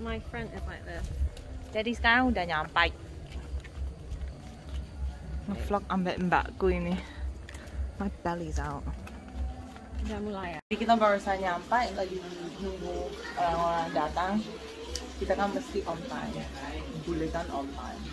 My friend is like this. Jadi sekarang udah nyampe. Nge-vlog ambek mbakku ini. My belly's out. Udah mulai ya? Jadi kita barusan nyampe, lagi nunggu orang-orang datang. Kita kan mesti on time. Boleh kan on time.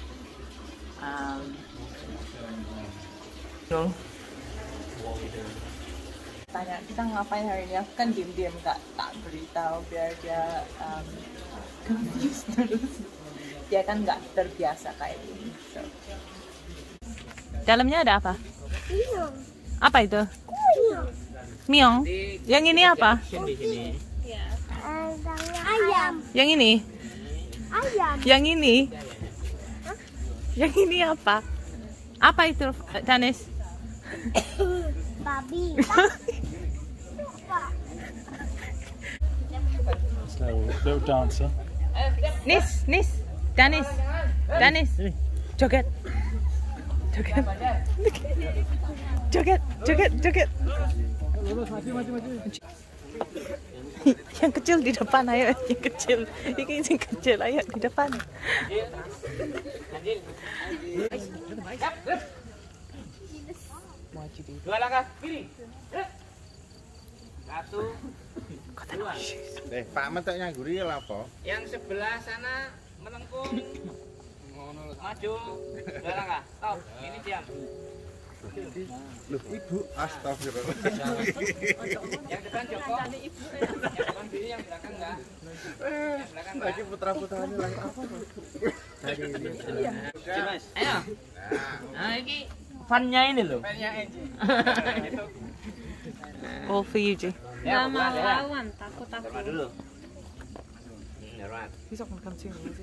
Tanya kita ngapain hari ini? Aku kan diam-diam tak beritahu biar dia confused terus. Dia kan nggak terbiasa kayak gini. So. Dalamnya ada apa? Miong. Apa itu? Miong. Yang ini apa? Ayam. Yang ini? Ayam. Yang ini? Yang ini apa? Apa itu, Danis? Babi. Little dancer. Nis, Danis, joget, joget. Yang kecil di depan, ayo, yang kecil, ayo di depan. Dua langkah kiri. Satu. Dua. Pak menteknya gurih apa? Yang sebelah sana melengkung. Maju. Dua langkah. Stop. Ini diam. Loh, Ibu, astagfirullah. Yang depan Joko. Yang depan diri, yang belakang enggak. Yang belakang enggak. Lagi putra-putranya lagi apa? Mas, ayo. Nah, ini fun-nya ini loh. All for you, Ji. Gak mau lawan, takut aku. Hormat dulu. Hormat. Bisa makan sini sih.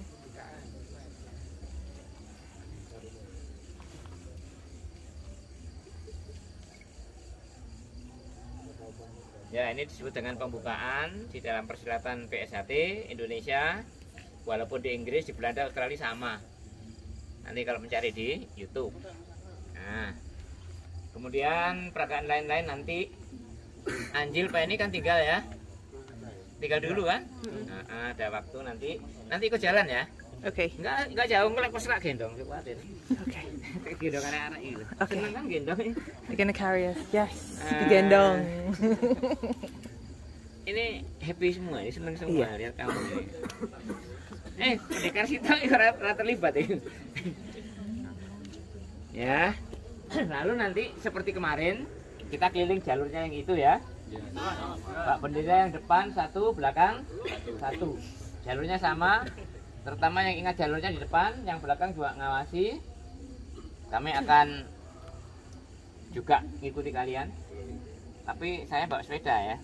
Ya, ini disebut dengan pembukaan di dalam persilatan PSHT Indonesia. Walaupun di Inggris, di Belanda, Australia sama. Nanti kalau mencari di YouTube. Nah, kemudian peragaan lain-lain nanti. Anjil Pak ini kan tinggal ya. Tinggal dulu kan? Nah, ada waktu nanti ikut jalan ya. Oke. Enggak jauh, ngelek pesrak gendong, khawatir. Oke. Gendong anak-anak itu. Oke. Seneng kan gendong ini. They're gonna carry us. Yes. Digendong. Ini happy semua, ini seneng semua Iya. lihat kamu ini. Pendekar situ rata terlibat ya. Ya. Lalu nanti seperti kemarin kita keliling jalurnya yang itu ya. Pak bendera yang depan satu, belakang satu. Jalurnya sama. Terutama yang ingat jalurnya di depan, yang belakang juga ngawasi. Kami akan juga ngikuti kalian. Tapi saya bawa sepeda ya.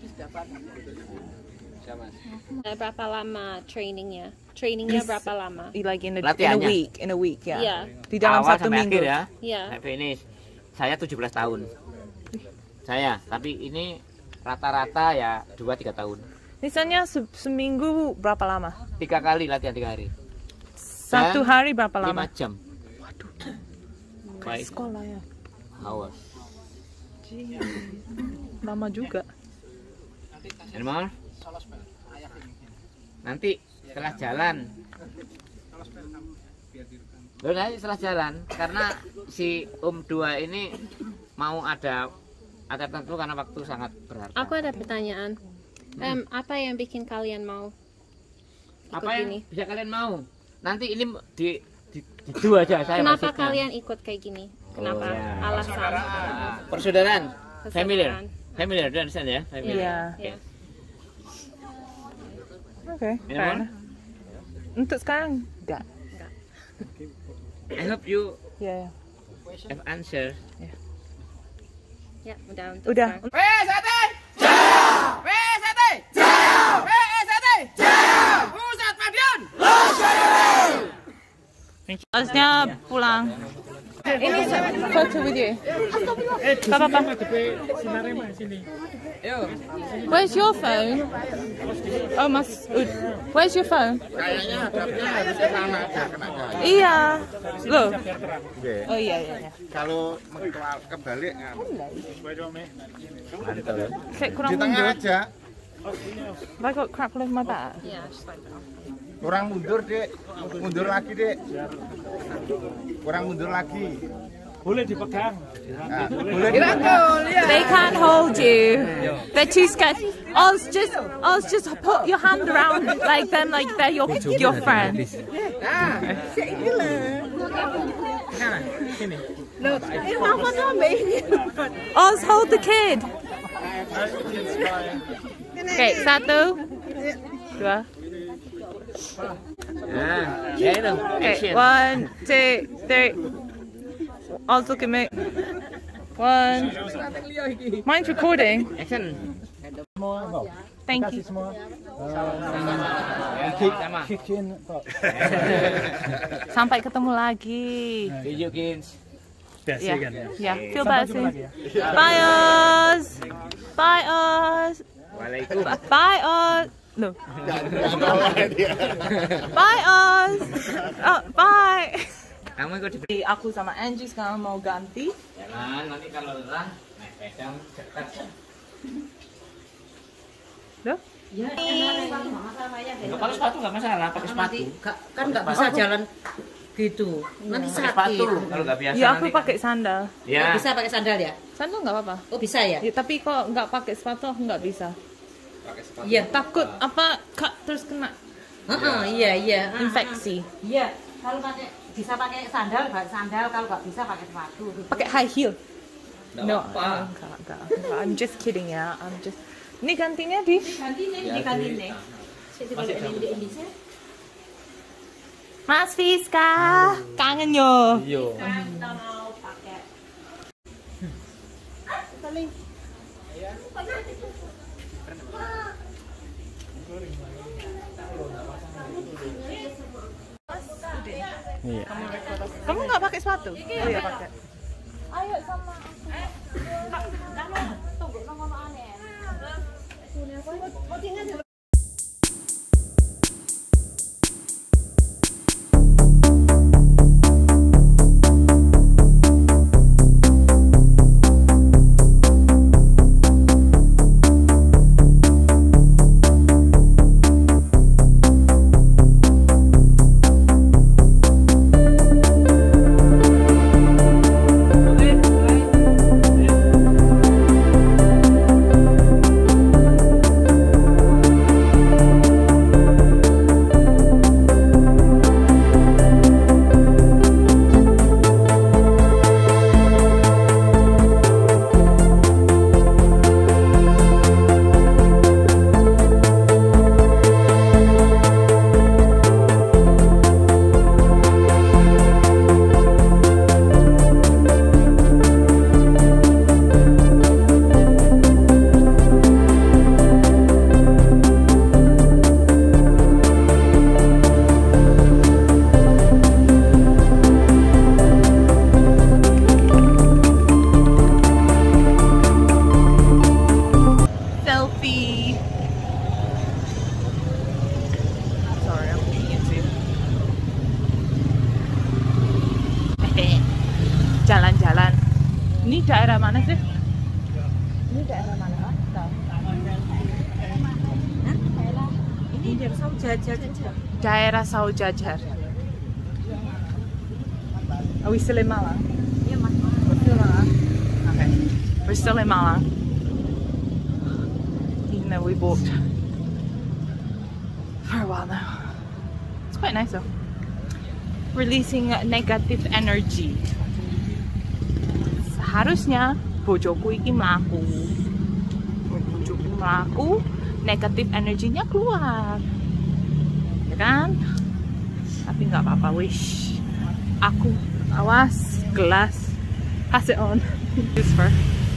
Berapa lama trainingnya? Trainingnya berapa lama? Like in a Latihannya. week, ya. Iya. Di dalam Awal satu sampai minggu. akhir ya. Iya. Sampai finish. Saya 17 tahun. Saya, tapi ini rata-rata ya 2-3 tahun. Misalnya seminggu berapa lama? 3 kali latihan 3 hari. Satu hari berapa 5 lama? jam. Baik. Sekolah ya. Awas. Lama juga. Animal. Nanti setelah jalan. Loh, nanti setelah jalan karena si 2 ini mau ada tertentu karena waktu sangat berharga. Aku ada pertanyaan. Apa yang bikin kalian mau ikut Apa yang gini? bisa kalian mau? Nanti ini di 2 aja saya. Kenapa maksudnya. kalian ikut kayak gini? Kenapa? Oh, ya. Alasan? Persaudaraan. Familiar. Persaudaraan. Familiar, do you understand ya? Familiar. Iya. Iya. Oke. Anyone? Untuk sekarang enggak. I hope you Ya. have answer. Ya, udah untuk Udah. sekarang. PSHT Jaya! PSHT Jaya! PSHT Jaya! Pusat Madiun! Harusnya pulang. Ini foto with you. Papa. Where's your phone? Oh, Mas. Where's your phone? Kayaknya hadapnya harus ke sana aja kena gaya. Iya. Loh. Oke. Oh iya. Kalau kebalik kan. Kayak kurang Di tengah mundur. aja. Have I got crap all over my back? Yeah, just like that. Kurang mundur, Dek. Mundur lagi, Dek. Kurang mundur lagi. Boleh dipegang. Nah, boleh. They can't hold you. They're too scared. Oz, just put your hand around like them, like they're your friend. Oz, hold the kid. Okay, 1, 2. Ya itu. Okay, 1, 2, 3. Oz, look at me. 1. Mine's recording. Action. Thank you. Sama. Sampai ketemu lagi. See you kids. Biasa kan? Yeah, feel better soon. Bye, Oz. Bye, Oz. Waalaikum. Bye, Oz. No. Bye, Oz. Oh, bye. Kamu ikut di Aku sama Angie sekarang mau ganti. jalan, nanti kalau lelah naik sepeda dekat. Loh? Nggak pakai sepatu nggak masalah, pakai sepatu. Kan nggak bisa jalan gitu, nanti Pakai sepatu sakit. kalau nggak biasa. Ya aku nanti- pakai sandal. Ya. Bisa pakai sandal ya? Sandal nggak apa-apa. Oh bisa ya? Ya, tapi kalau nggak pakai sepatu aku nggak bisa. Iya. Takut apa terus kena Iya. infeksi. Iya. Kalau bisa pakai sandal, kalau nggak bisa pakai sepatu. Pakai high heel. No, apa. enggak. I'm just kidding ya. Ini gantinya di Ganti nih. Mas Fiska. Kangen yo. Iya. Kita mau pakai. Kamu nggak pakai sepatu? Oh iya pakai. Ayo sama selfie. Sorry, I'm eating too. Jalan-jalan. Ini daerah mana sih? Ini daerah mana? Ini daerah Saujajar. Daerah Saujajar. Are we still in Malang? Iya mas. We're still in Malang. Okay. We're still in Malang. Even though we walked for a while now. It's quite nice though. Releasing negative energy. Seharusnya bojoku iki mlaku. Bojoku mlaku, negatif energinya keluar. Ya kan? Tapi nggak apa-apa, wish. Aku awas gelas. Pass it on. Whisper.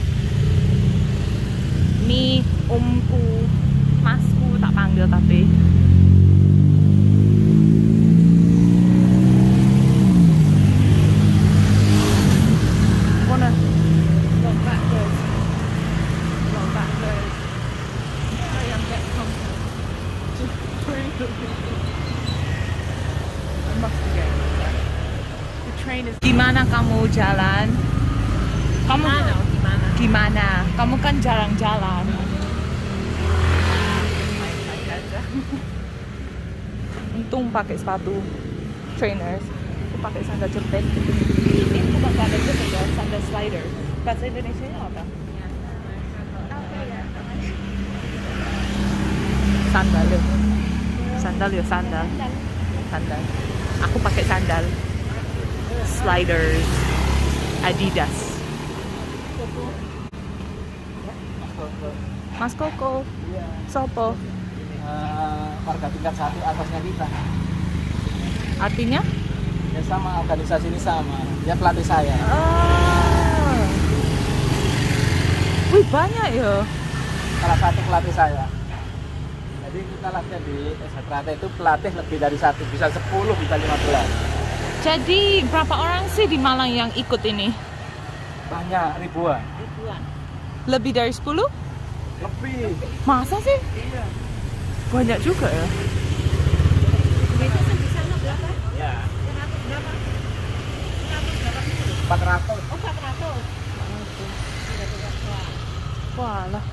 Ini omku, masku tak panggil tapi. Wanna go backwards. Go backwards. Sorry, I'm getting comfortable. I must be getting there. The train is. Gimana kamu jalan? Kamu gimana? Kamu kan jarang jalan. Untung pakai sepatu trainers. Aku pakai sandal jepit. Ini bukan sandal jepit ya, sandal slider. Bahasa Indonesianya apa? Sandal ya. Sandal ya, sandal. Sandal. Aku pakai sandal sliders Adidas. Mas Koko. Sopo. Warga tingkat 1 atasnya kita. Artinya? Ya sama, organisasi ini sama. Dia pelatih saya. Oh. Wih, banyak ya. Salah satu pelatih saya. Jadi kita latihan di Sakrate itu pelatih lebih dari 1, bisa 10, bisa 15. Jadi berapa orang sih di Malang yang ikut ini? Banyak, ribuan. Lebih dari 10? Lebih. Masa sih? Iya. Banyak juga ya. Ya. 400. Oh, 400. Wah lah.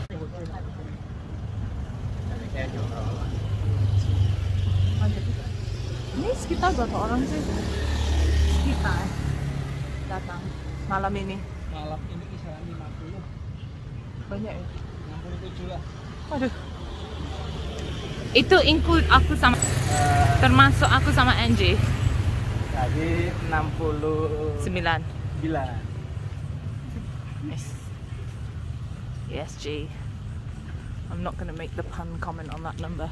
Ini sekitar berapa orang sih? Kita datang malam ini. Malam ini kisaran 50. Banyak ya? 67 lah. Waduh. Itu include aku sama termasuk aku sama Angie. Jadi 69. 9. Yes. Yes, G. I'm not gonna make the pun comment on that number.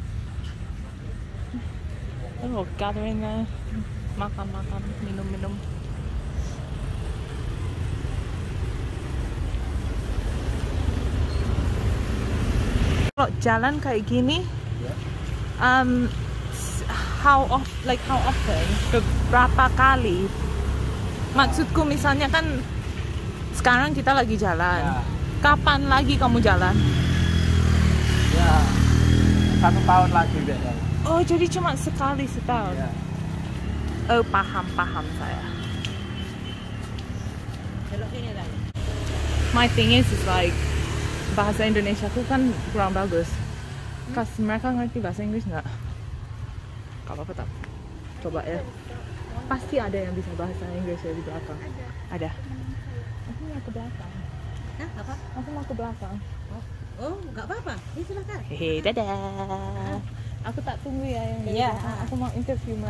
Oh, gathering there. Makan-makan, minum-minum. Kalau jalan kayak gini, how often? Berapa kali? Maksudku misalnya kan sekarang kita lagi jalan. Ya. Kapan lagi kamu jalan? Ya. 1 tahun lagi biasanya. Oh, jadi cuma sekali setahun. Ya. Oh, paham saya. My thing is like bahasa Indonesia aku kan kurang bagus. Mereka ngerti bahasa Inggris nggak? Gak apa-apa tak? Coba ya. Pasti ada yang bisa bahasa Inggris ya di belakang. Ada. Aku mau ke belakang. Hah, apa? Aku mau ke belakang. Oh, nggak apa-apa. Ini silakan. Hehe, dadah. Aku tak tunggu ya yang dari Iya. belakang. Aku mau interview mereka.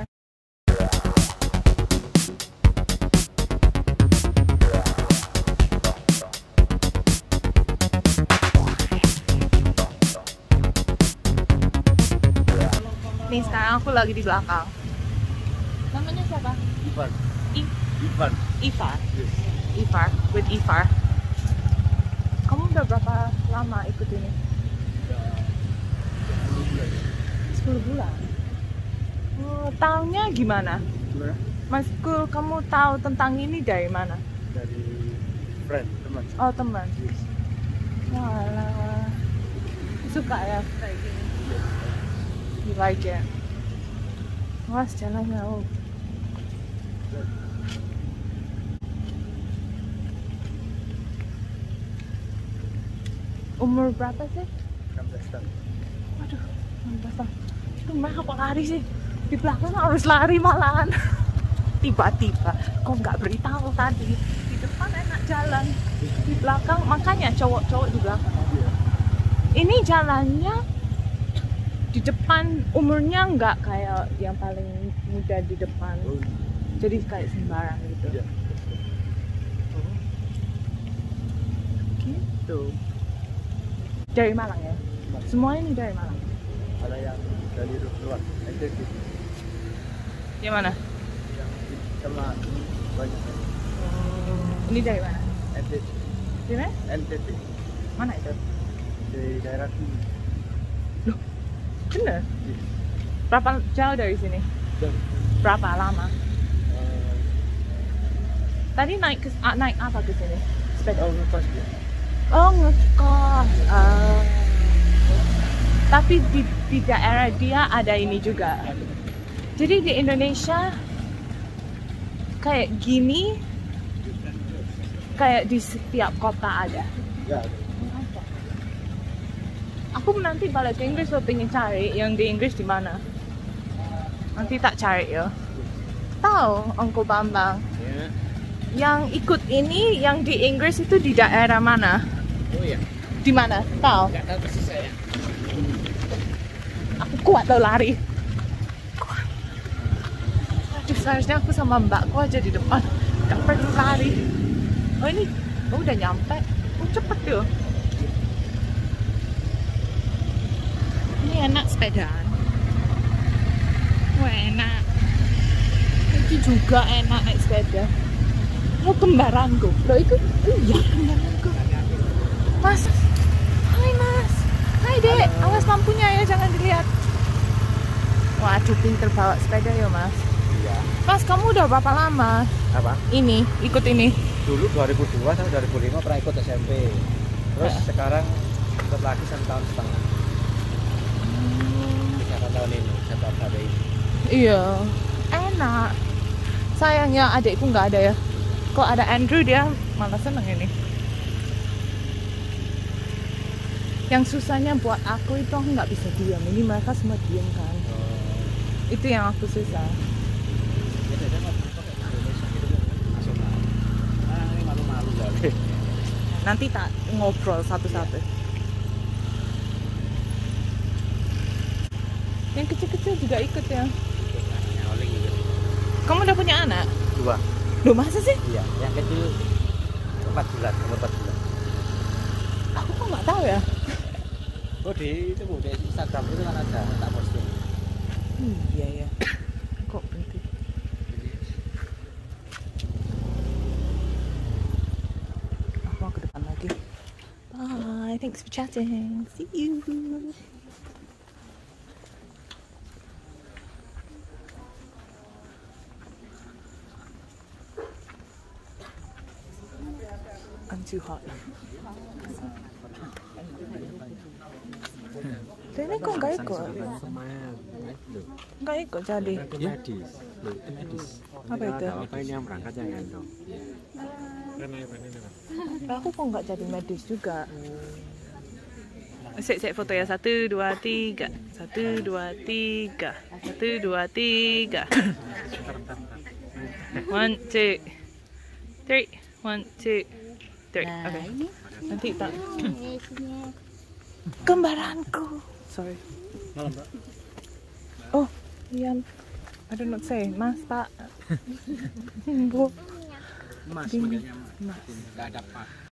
Nih sekarang aku lagi di belakang. Namanya siapa? Ivan. Ifar. Ifar. With Ifar. Kamu udah berapa lama ikut ini? 10 bulan. Oh, taunya gimana? Maksudku, kamu tahu tentang ini dari mana? Dari friend, teman. Oh, teman. Walah. Suka ya kayak gini. You like it? Wah, jalannya. Oh. Umur berapa sih? 16 tahun. Waduh, 16 tahun. Mereka kok lari sih? Di belakang harus lari malahan. Tiba-tiba, kok nggak beritahu tadi? Di depan enak jalan, di belakang makanya cowok-cowok di belakang. Ini jalannya di depan, umurnya nggak kayak yang paling muda di depan. Jadi kayak sembarang gitu. Iya. Gitu. Dari Malang ya? Semua ini dari Malang? Ada yang dari luar, NTT. Yang mana? Sama banyak. Ini dari mana? NTT. Di mana? NTT. Mana itu? Dari daerah sini. Bener? Berapa jauh dari sini? Jauh. Berapa lama? Tadi naik apa ke sini? Sepeda? Oh, ngekos dia. Oh, ngekos. Tapi di daerah dia ada ini juga. Jadi di Indonesia kayak gini, kayak di setiap kota ada. Ya. Aku nanti balik ke Inggris lo pengen cari yang di Inggris di mana. Nanti tak cari ya. Tahu Uncle Bambang? Ya. Yang ikut ini yang di Inggris itu di daerah mana? Oh iya. Di mana? Tahu? Nggak tahu persis saya. Aku kuat tau lari. Kuat. Aduh, seharusnya aku sama mbakku aja di depan. Gak perlu lari. Oh ini, oh udah nyampe. Oh cepet tuh. Ini enak sepedaan. Wah enak. Ini juga enak naik sepeda. Lo kembaranku. Lo itu, iya kembaranku. Mas, hai mas. Hai dek, awas lampunya ya, jangan dilihat. Waduh, pinter bawa sepeda ya mas. Iya. Mas, kamu udah berapa lama Apa? ini, ikut ini? Dulu 2002 sampai 2005 pernah ikut SMP. Terus sekarang ikut lagi 1 tahun setengah. 3 tahun ini, 1 tahun ada ini. Iya, enak. Sayangnya adikku nggak ada ya. Kok ada Andrew dia malah seneng ini. Yang susahnya buat aku itu aku nggak bisa diam. Ini mereka semua diam kan. Itu yang aku susah. Ini malu-malu kali. Nanti tak ngobrol satu-satu. Yang kecil-kecil juga ikut ya. Kamu udah punya anak? 2. Loh masa sih? Iya, yang kecil 4 bulan, umur 4 bulan. Aku kok nggak tahu ya. Oh di itu Bu, di Instagram itu kan ada, tak posting. Iya ya. Kok berhenti? Aku mau ke depan lagi. Bye, thanks for chatting. See you. I'm too hot. Rene kok nggak ikut? Nggak ikut jadi. Medis. Medis. Apa itu? Apa ini yang berangkat yang gendong? Aku kok nggak jadi medis juga. Sek foto ya 1, 2, 3. 1, 2, 3. 1, 2, 3. 1, 2, 3. 1, 2, 3. Oke. Nanti tak. Kembaranku. Sorry. Oh, Ian. I don't know what to say. Mas, Pak. Bu. Mas, Mas. enggak ada Pak.